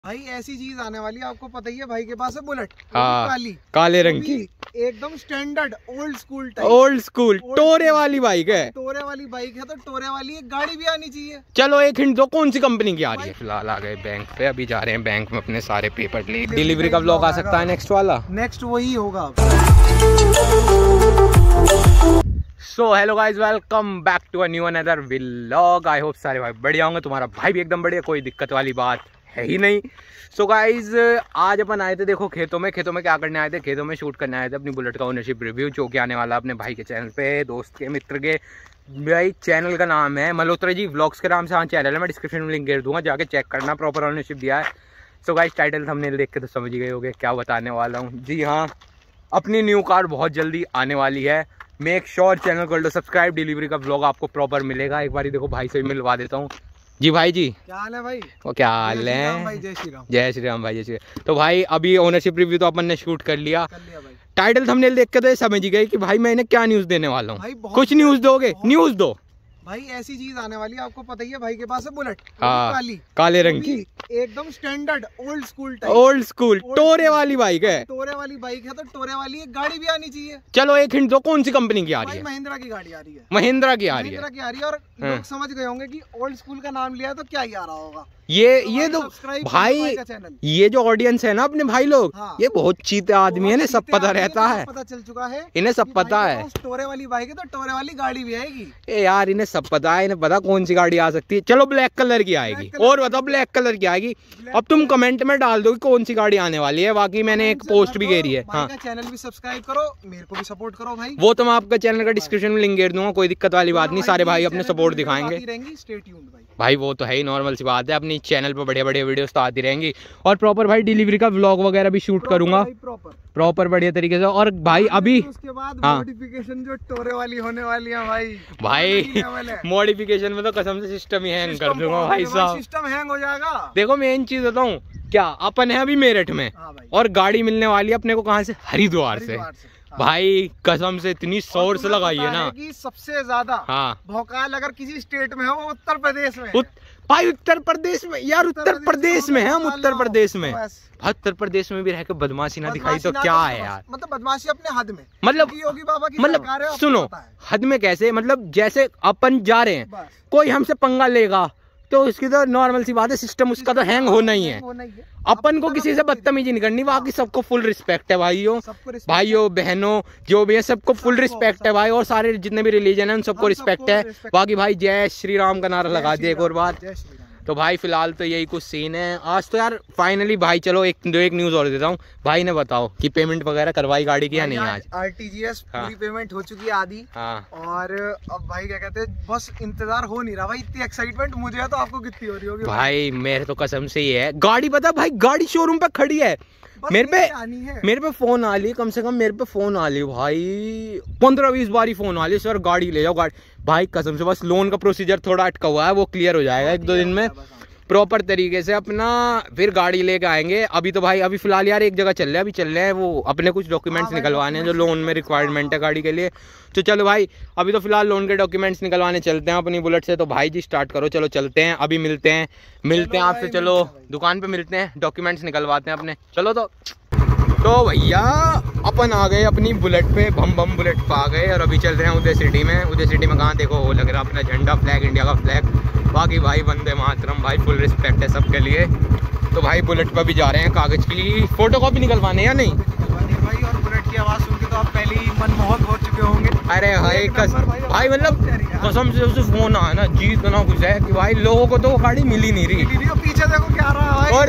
भाई ऐसी चीज आने वाली है, आपको पता ही है भाई के पास है बुलेट। हाँ, काली काले रंग की एकदम स्टैंडर्ड ओल्ड स्कूल टोरे वाली बाइक है। टोरे वाली बाइक है तो टोरे वाली एक गाड़ी भी आनी चाहिए। चलो एक हिंट दो, कौन सी कंपनी की आ रही है? फिलहाल आ गए बैंक पे, अभी जा रहे हैं बैंक में अपने सारे पेपर ले। डिलीवरी का व्लॉग आ सकता है नेक्स्ट वाला, नेक्स्ट वही होगा। So hello guys, welcome back to a new another vlog. I hope सारे भाई बढ़िया होंगे, तुम्हारा भाई भी एकदम बढ़िया, कोई दिक्कत वाली बात है ही नहीं। सो गाइज आज अपन आए थे, देखो खेतों में क्या करने आए थे? खेतों में शूट करने आए थे अपनी बुलेट का ओनरशिप रिव्यू, जो कि आने वाला अपने भाई के चैनल पे, दोस्त के, मित्र के। भाई चैनल का नाम है मल्होत्रा जी व्लॉग्स के नाम से हाँ चैनल है, मैं डिस्क्रिप्शन में लिंक कर दूंगा, जाके चेक करना, प्रॉपर ओनरशिप दिया है। सो गाइज टाइटल थंबनेल देख के तो समझ गए होंगे क्या बताने वाला हूँ। जी हाँ, अपनी न्यू कार बहुत जल्दी आने वाली है। मेक श्योर चैनल कर लो सब्सक्राइब, डिलीवरी का व्लॉग आपको प्रॉपर मिलेगा। एक बार देखो भाई से भी मिलवा देता हूँ। जी भाई जी, क्या हाल है भाई? वो क्या हाल है? जय श्री राम। जय श्री राम भाई, जय श्री राम। तो भाई अभी ओनरशिप रिव्यू तो अपन ने शूट कर लिया भाई। टाइटल थंबनेल देख के तो ये समझ गए कि भाई मैं इन्हें क्या न्यूज देने वाला हूँ। कुछ न्यूज दोगे? न्यूज दो भाई। ऐसी चीज आने वाली है, आपको पता ही है भाई के पास है बुलेट। हाँ, काले रंग की एकदम स्टैंडर्ड ओल्ड स्कूल टोरे वाली बाइक है। टोरे वाली बाइक है तो टोरे वाली एक गाड़ी भी आनी चाहिए। चलो एक हिंट दो, कौन सी कंपनी की आ रही है? महिंद्रा की गाड़ी आ रही है। महिंद्रा की आ रही है। और लोग समझ गए होंगे कि ओल्ड स्कूल का नाम लिया तो क्या ही आ रहा होगा। ये तो भाई ये जो ऑडियंस है ना अपने भाई लोग, हाँ, ये बहुत चीते आदमी है, इन्हें सब पता रहता है, पता चल चुका है इन्हें सब पता है। टोरे वाली बाइक है तो टोरे वाली गाड़ी भी आएगी। ए यार इन्हें सब पता है, इन्हें पता कौन सी गाड़ी आ सकती है। चलो ब्लैक कलर की आएगी, और बताओ ब्लैक कलर की आएगी। अब तुम कमेंट में डाल दो कि कौन सी गाड़ी आने वाली है। बाकी मैंने एक पोस्ट भी करी है। हाँ, चैनल भी सब्सक्राइब करो, मेरे को भी सपोर्ट करो भाई। वो तो मैं आपका चैनल का डिस्क्रिप्शन में लिंक कर दूंगा, कोई दिक्कत वाली बात नहीं। सारे भाई अपने सपोर्ट दिखाएंगे भाई, वो तो है ही, नॉर्मल सी बात है। अपनी चैनल पे बढ़िया बढ़िया वीडियोस तो आती रहेंगी, और प्रॉपर भाई डिलीवरी का व्लॉग वगैरह भी शूट करूंगा प्रॉपर बढ़िया तरीके से। और भाई अभी उसके बाद मॉडिफिकेशन जो टोरे वाली होने वाली है भाई मॉडिफिकेशन में तो कसम से सिस्टम ही हैंग कर दूंगा भाई साहब, सिस्टम हैंग हो जाएगा। देखो मेन चीज बताऊं क्या, अपन है अभी मेरठ में, और गाड़ी मिलने वाली है अपने को कहाँ से? हरिद्वार से। भाई कसम से इतनी सोर्स लगाई है ना कि सबसे ज्यादा भौकाल अगर किसी स्टेट में है वो उत्तर प्रदेश में। भाई उत्तर प्रदेश में यार, उत्तर प्रदेश में है हम, उत्तर प्रदेश में। उत्तर प्रदेश में भी रह के बदमाशी ना दिखाई तो क्या है यार? मतलब बदमाशी अपने हद में, मतलब योगी बाबा की मतलब सुनो, हद में कैसे? मतलब जैसे अपन जा रहे हैं, कोई हमसे पंगा लेगा तो उसकी तो नॉर्मल सी बात है, सिस्टम उसका तो हैंग होना ही है। अपन को किसी से बदतमीजी नहीं करनी, बाकी सबको फुल रिस्पेक्ट है भाइयों बहनों जो भी है, सबको फुल रिस्पेक्ट है भाई। और सारे जितने भी रिलीजन है उन सबको रिस्पेक्ट है। बाकी भाई जय श्री राम का नारा लगा दिया एक और बार। तो भाई फिलहाल तो यही कुछ सीन है आज तो यार। फाइनली भाई चलो एक न्यूज और देता हूँ। भाई ने बताओ कि पेमेंट वगैरह करवाई गाड़ी की या नहीं? आज आरटीजीएस पूरी पेमेंट हो चुकी है आधी। हाँ, और अब भाई क्या कहते हैं, बस इंतजार हो नहीं रहा भाई। इतनी एक्साइटमेंट मुझे है, तो आपको कितनी हो रही होगी? भाई मेरे तो कसम से ही है। गाड़ी पता भाई, गाड़ी शोरूम पे खड़ी है, मेरे पे फोन आ ली, कम से कम मेरे पे फोन आ ली भाई 15-20 बारी फोन आ ली, सर गाड़ी ले जाओ गाड़ी। भाई कसम से बस लोन का प्रोसीजर थोड़ा अटका हुआ है, वो क्लियर हो जाएगा 1-2 दिन में प्रॉपर तरीके से अपना, फिर गाड़ी लेके आएंगे। अभी तो भाई अभी फिलहाल यार एक जगह चल रहे हैं, वो अपने कुछ डॉक्यूमेंट्स निकलवाने हैं जो लोन में रिक्वायरमेंट है गाड़ी के लिए। तो चलो भाई अभी तो फिलहाल लोन के डॉक्यूमेंट्स निकलवाने चलते हैं अपनी बुलेट से। तो भाई जी स्टार्ट करो, चलो चलते हैं, अभी मिलते हैं आपसे। चलो दुकान पे मिलते हैं, डॉक्यूमेंट्स निकलवाते हैं अपने। चलो तो भैया अपन आ गए अपनी बुलेट पे, बम बुलेट पे आ गए, और अभी चल रहे हैं उदय सिटी में। उदय सिटी में कहाँ देखो वो लग रहा अपना झंडा, फ्लैग, इंडिया का फ्लैग। बाकी भाई वंदे मातरम भाई, फुल रिस्पेक्ट है सबके लिए। तो भाई बुलेट पर भी जा रहे हैं, कागज की फोटोकॉपी निकलवाने या नहीं भाई? और बुलेट की आवाज़ सुन के तो आप पहले ही मनमोहक हो चुके होंगे। अरे भाई भाई मतलब कसम से उसे फोन आया ना, जी इतना कुछ है कि भाई लोगों को तो वो गाड़ी मिल ही नहीं रही। पीछे देखो क्या रहा है।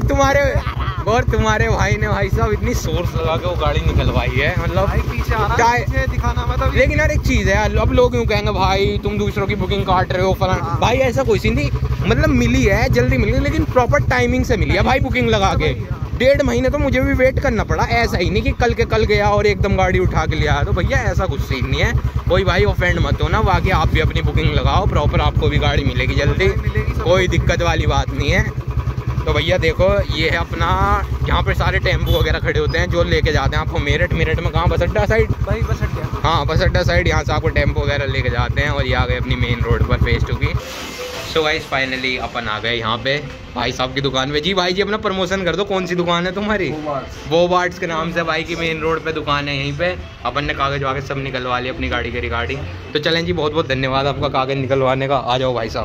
और तुम्हारे भाई ने भाई साहब इतनी सोर्स लगा के वो गाड़ी निकलवाई है, मतलब पीछे आ रहा है दिखाना मतलब। लेकिन यार एक चीज है, अब लोग यूँ कहेंगे भाई तुम दूसरों की बुकिंग काट रहे हो फलाना। भाई ऐसा कोई नहीं, मतलब मिली है, जल्दी मिली, लेकिन प्रॉपर टाइमिंग से मिली है भाई बुकिंग लगा के। 1.5 महीने तो मुझे भी वेट करना पड़ा, ऐसा ही नहीं कि कल के कल गया और एकदम गाड़ी उठा के लिया। तो भैया ऐसा कुछ सीन नहीं है, कोई भाई ऑफेंड मत हो ना। बाकी आप भी अपनी बुकिंग लगाओ प्रॉपर, आपको भी गाड़ी मिलेगी जल्दी, कोई दिक्कत वाली बात नहीं है। तो भैया देखो ये है अपना, यहाँ पर सारे टेम्पो वगैरह खड़े होते हैं जो लेके जाते हैं आपको मेरठ में कहाँ, बस अड्डा साइड भाई, बस अड्डा। हाँ बस अड्डा साइड, यहाँ से आपको टेम्पो वगैरह लेके जाते हैं। और ये आ गए अपनी मेन रोड पर फेस टू की। सो गाइस फाइनली अपन आ गए यहाँ पे भाई साहब की दुकान पे। जी भाई जी अपना प्रमोशन कर दो, कौन सी दुकान है तुम्हारी? बोबार्ट्स के नाम से भाई की मेन रोड पे दुकान है। यहीं पे अपन ने कागज वागज सब निकलवा लिया अपनी गाड़ी के रिगार्डिंग। तो चलें जी, बहुत बहुत धन्यवाद आपका कागज निकलवाने का। आ जाओ भाई साहब।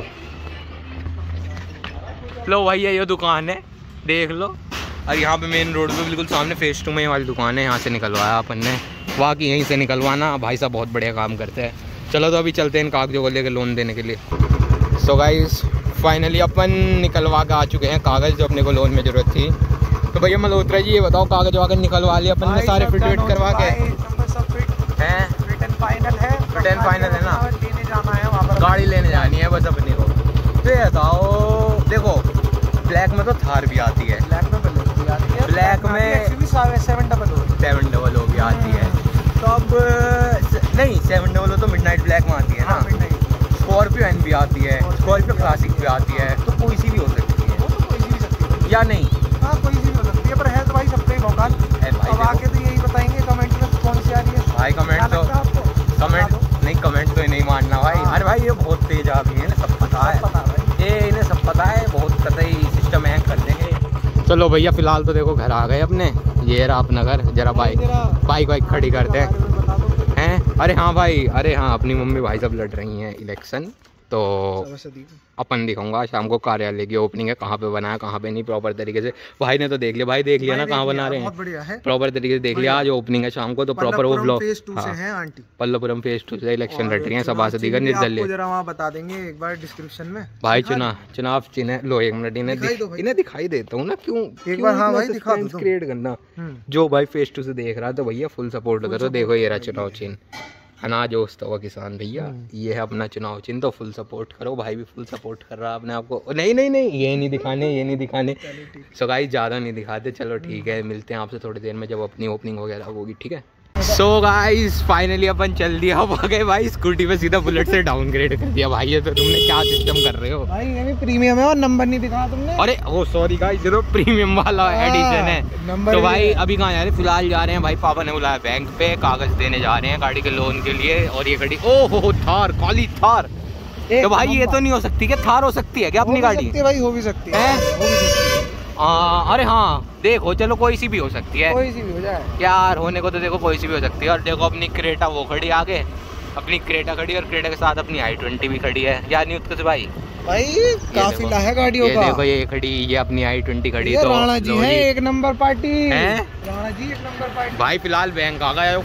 लो भाई ये दुकान है, देख लो। और यहाँ पे मेन रोड पे बिल्कुल सामने फेस 2 में वाली दुकान है, यहाँ से निकलवाया अपन ने। बाकी यहीं से निकलवाना, भाई साहब बहुत बढ़िया काम करते हैं। चलो तो अभी चलते हैं इन कागजों को लेकर लोन देने के लिए। सो गाइस फाइनली अपन निकलवा के आ चुके हैं कागज़ जो अपने को लोन में ज़रूरत थी। तो भैया मल्होत्रा जी ये बताओ, कागज वागज निकलवा लिए अपन ने सारे फिट वेट करवा के हैं? फिट एंड फाइनल है ना? गाड़ी लेने जानी है बस अपनी को। तो ये बताओ, देखो ब्लैक में तो थार भी आती है, ब्लैक में 700 भी आती है। तो अब नहीं 700 तो मिडनाइट ब्लैक में आती है ना। स्कॉर्पियो एन भी आती है, स्कॉर्पियो क्लासिक भी आती है। तो कोई सी भी हो सकती है, वो तो कोई सी भी सकती है या नहीं? हाँ कोई सी भी हो सकती है, पर है तो भाई सबका ही मौका है। अब आके तो यही बताएंगे कमेंट में कौन सी आ रही है। भाई कमेंट तो कमेंट तो नहीं मानना भाई। अरे भाई ये बहुत तेज आ गई है, सब पता है, ये इन्हें सब पता है, बहुत कतई सिस्टम हैंग कर देंगे। चलो भैया फिलहाल तो देखो घर आ गए अपने। ये रहा अपना घर। जरा बाइक खड़ी करते हैं। अरे हाँ भाई, अरे हाँ अपनी मम्मी भाई सब लड़ रही हैं इलेक्शन। तो अपन दिखाऊंगा शाम को कार्यालय की ओपनिंग है, कहाँ पे बनाया कहाँ पे नहीं प्रॉपर तरीके से। भाई ने तो देख लिया, भाई देख लिया ना कहाँ बना रहे हैं, प्रॉपर तरीके से देख लिया। आज ओपनिंग है शाम को, तो प्रॉपर वो ब्लॉक पल्लवपुरम फेज 2 से इलेक्शन लड़ रही है सभासदी का निर्दलीय। जरा वहाँ बता देंगे एक बार डिस्क्रिप्शन में भाई चुनाव चिन्ह लो। एक मिनट इन्हें दिखाई देता हूँ ना, क्यों एक बार हाँ भाई दिखा दो क्रिएट करना। जो भाई फेज 2 से देख रहा है तो भैया फुल सपोर्ट करो। देखो ये रहा चुनाव चिन्ह, अनाज ओसता हुआ किसान भैया, ये है अपना चुनाव चिन्ह। तो फुल सपोर्ट करो, भाई भी फुल सपोर्ट कर रहा है अपने आपको। नहीं ये नहीं दिखाने। सो गाइस ज़्यादा नहीं दिखाते, चलो ठीक है, मिलते हैं आपसे थोड़ी देर में जब अपनी ओपनिंग वगैरह होगी, ठीक है। सो गाइस फाइनली अपन चल दिया। अब आ गए भाई स्कूटी पे सीधा बुलेट से डाउनग्रेड कर दिया भाई। ये तो तुमने क्या सिस्टम कर रहे हो भाई? ये भी प्रीमियम है और नंबर नहीं दिखाया तुमने। अरे वो सॉरी गाइस, ये तो प्रीमियम वाला एडिशन है। तो भाई अभी कहाँ जा रहे हैं? फिलहाल जा रहे हैं भाई, पापा ने बुलाया बैंक पे, कागज देने जा रहे हैं गाड़ी के लोन के लिए। और ये गाड़ी ओहो थार, काली थार। तो भाई ये तो नहीं हो सकती क्या? थार हो सकती है क्या अपनी गाड़ी? भाई हो भी सकती है। अरे हाँ देखो, चलो कोई सी भी हो सकती है, कोई सी भी हो जाए यार, होने को तो देखो कोई सी भी हो सकती है। और देखो अपनी क्रेटा वो खड़ी आगे, अपनी क्रेटा खड़ी, और क्रेटा के साथ अपनी i20 भी खड़ी है। यार नहीं उत्कृष्ट भाई काफिला है गाड़ियों का। देखो ये खड़ी, ये अपनी i20 खड़ी। तो राणा जी है एक नंबर पार्टी है, राणा जी एक नंबर पार्टी। भाई फिलहाल बैंक आ गया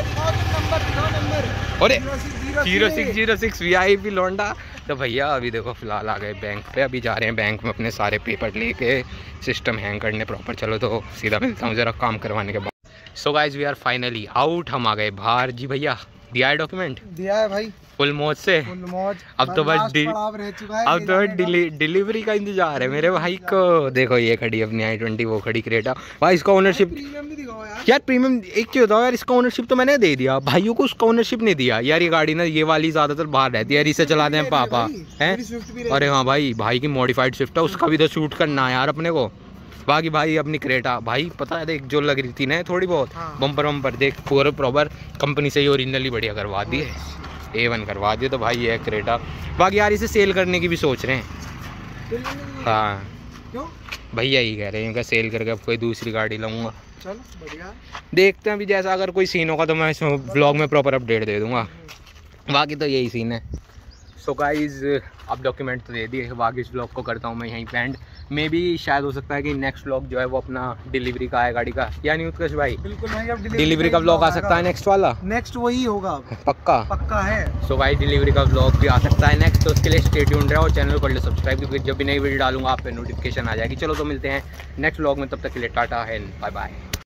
अरे 0606 VIP लौंडा। तो भैया अभी देखो फिलहाल आ गए बैंक पे, अभी जा रहे हैं बैंक में अपने सारे पेपर लेके सिस्टम हैंग करने प्रॉपर। चलो तो सीधा मिलता हूँ जरा काम करवाने के बाद। So guys we are finally out, हम आ गए बाहर। जी भैया दिया है डॉक्यूमेंट? दिया है भाई, फुल मौज से। अब तो बस डिलीवरी का इंतजार है मेरे भाई को। देखो ये खड़ी अपनी i20, वो खड़ी क्रेटा। भाई इसका ओनरशिप यार प्रीमियम, एक चीज बताओ यार, इसका ओनरशिप तो मैंने दे दिया भाइयों को, उसका ओनरशिप नहीं दिया यार। ये गाड़ी ना, ये वाली ज्यादातर बाहर रहती है यार, इसे चलाते हैं पापा हैं। अरे हाँ भाई की मॉडिफाइड स्विफ्ट है, उसका भी तो शूट करना है यार अपने को। बाकी भाई अपनी क्रेटा भाई पता है, देख जो लग रही थी ना थोड़ी बहुत बम्पर देख पूरा प्रॉपर कंपनी से ही ओरिजिनली बढ़िया करवा दिए, A1 करवा दिए। तो भाई ये है क्रेटा। बाकी यार इसे सेल करने की भी सोच रहे हैं। हाँ क्यों? भैया ही कह रहे हैं कि सेल करके अब कोई दूसरी गाड़ी लूँगा। चलो बढ़िया, देखते हैं अभी जैसा अगर कोई सीन होगा तो मैं इस ब्लॉग में प्रॉपर अपडेट दे दूँगा। बाकी तो यही सीन है। सो गाइज अब डॉक्यूमेंट तो दे दिए, बाकी इस ब्लॉग को करता हूँ मैं यहीं पे एंड। मे भी शायद हो सकता है कि नेक्स्ट ब्लॉग जो है वो अपना डिलीवरी का है गाड़ी का, या नहीं उत्कर्ष भाई? बिल्कुल नहीं, अब डिलीवरी का ब्लॉग आ सकता है नेक्स्ट वाला, नेक्स्ट वही होगा पक्का है। सो भाई डिलीवरी का ब्लॉग भी आ सकता है नेक्स्ट, तो उसके लिए स्टे ट्यून्ड रहो और चैनल को कर लो सब्सक्राइब, क्योंकि जब भी नई वीडियो डालूंगा आप पे नोटिफिकेशन आ जाएगी। चलो तो मिलते हैं नेक्स्ट ब्लॉग में, तब तक के लिए टाटा एंड बाय बाय।